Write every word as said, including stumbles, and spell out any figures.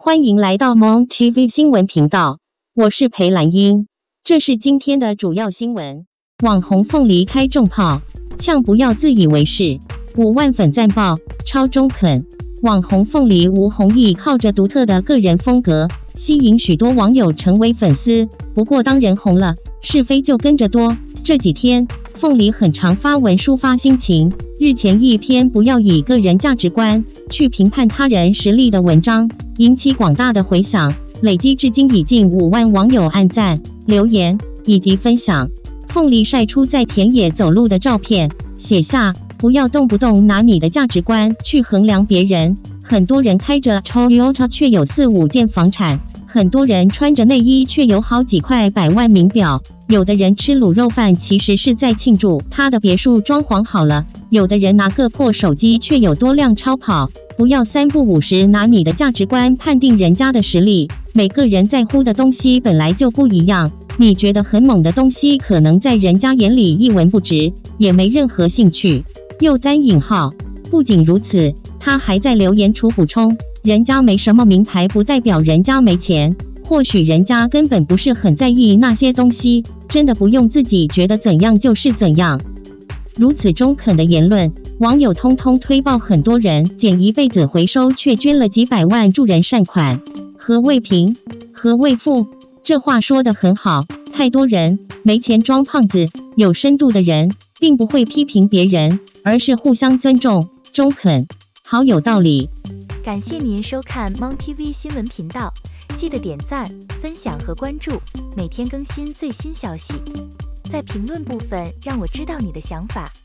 欢迎来到 Mon T V 新闻频道，我是裴兰英。这是今天的主要新闻：网红凤梨开重炮，呛不要自以为是，五万粉赞爆，超中肯。网红凤梨吴弘毅靠着独特的个人风格，吸引许多网友成为粉丝。不过当人红了，是非就跟着多。这几天，凤梨很常发文抒发心情。日前一篇不要以个人价值观去评判他人实力的文章，引起广大的回响，累积至今已近五万网友按赞、留言以及分享。凤梨晒出在田野走路的照片，写下不要动不动拿你的价值观去衡量别人。很多人开着 Toyota 却有四五件房产，很多人穿着内衣却有好几块百万名表，有的人吃卤肉饭其实是在庆祝他的别墅装潢好了，有的人拿个破手机却有多辆超跑。不要三不五时拿你的价值观判定人家的实力，每个人在乎的东西本来就不一样，你觉得很猛的东西可能在人家眼里一文不值，也没任何兴趣。又单引号。不仅如此，他还在留言处补充，人家没什么名牌不代表人家没钱，或许人家根本不是很在意那些东西，真的不用自己觉得怎样就是怎样。如此中肯的言论，网友通通推爆，很多人捡一辈子回收，却捐了几百万助人善款。何谓贫？何谓富？这话说得很好，太多人没钱装胖子，有深度的人并不会批评别人，而是互相尊重、中肯，好有道理。 感谢您收看 Mon T V 新闻频道，记得点赞、分享和关注，每天更新最新消息。在评论部分让我知道你的想法。